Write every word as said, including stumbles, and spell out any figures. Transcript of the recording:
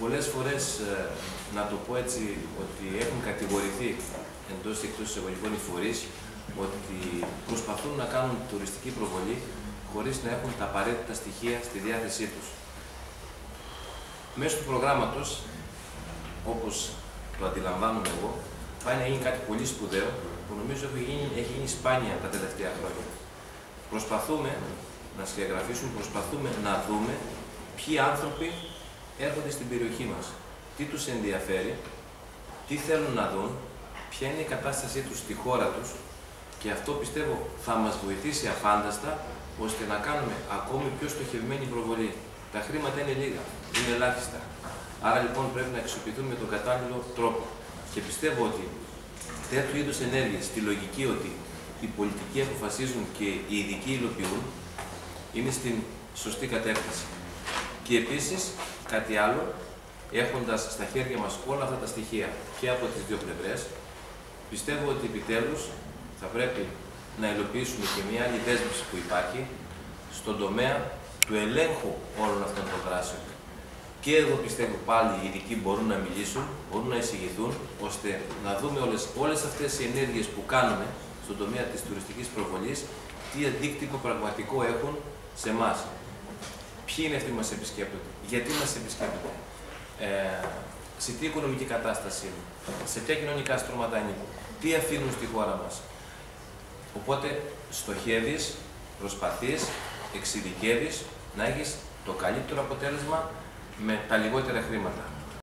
πολλές φορές, να το πω έτσι, ότι έχουν κατηγορηθεί εντός και εκτός εισαγωγικών οι φορείς ότι προσπαθούν να κάνουν τουριστική προβολή χωρίς να έχουν τα απαραίτητα στοιχεία στη διάθεσή τους. Μέσω του προγράμματος, όπως το αντιλαμβάνομαι εγώ, πάει να γίνει κάτι πολύ σπουδαίο που νομίζω έχει γίνει, έχει γίνει σπάνια τα τελευταία χρόνια. Προσπαθούμε να σκιαγραφίσουμε, προσπαθούμε να δούμε ποιοι άνθρωποι έρχονται στην περιοχή μας, τι τους ενδιαφέρει, τι θέλουν να δουν, ποια είναι η κατάστασή τους στη χώρα τους, και αυτό πιστεύω θα μας βοηθήσει αφάνταστα ώστε να κάνουμε ακόμη πιο στοχευμένη προβολή. Τα χρήματα είναι λίγα, είναι ελάχιστα. Άρα λοιπόν πρέπει να αξιοποιηθούν με τον κατάλληλο τρόπο. Και πιστεύω ότι τέτοιου είδους ενέργειες, στη λογική ότι οι πολιτικοί αποφασίζουν και οι ειδικοί υλοποιούν, είναι στην σωστή κατεύθυνση. Και επίσης, κάτι άλλο, έχοντας στα χέρια μας όλα αυτά τα στοιχεία και από τις δύο πλευρές, πιστεύω ότι επιτέλους θα πρέπει να υλοποιήσουμε και μια άλλη δέσμευση που υπάρχει στον τομέα του ελέγχου όλων αυτών των δράσεων. Και εδώ πιστεύω πάλι οι ειδικοί μπορούν να μιλήσουν, μπορούν να εισηγηθούν, ώστε να δούμε όλες, όλες αυτές οι ενέργειες που κάνουμε στον τομέα της τουριστικής προβολής, τι αντίκτυπο πραγματικό έχουν σε εμάς. Ποιοι είναι αυτοί που μας επισκέπτονται, γιατί μας επισκέπτονται, ε, σε τι οικονομική κατάσταση είναι, σε ποια κοινωνικά στρώματα ανήκουν, τι αφήνουν στη χώρα μας. Οπότε στοχεύεις, προσπαθείς, εξειδικεύεις να έχεις το καλύτερο αποτέλεσμα με τα λιγότερα χρήματα.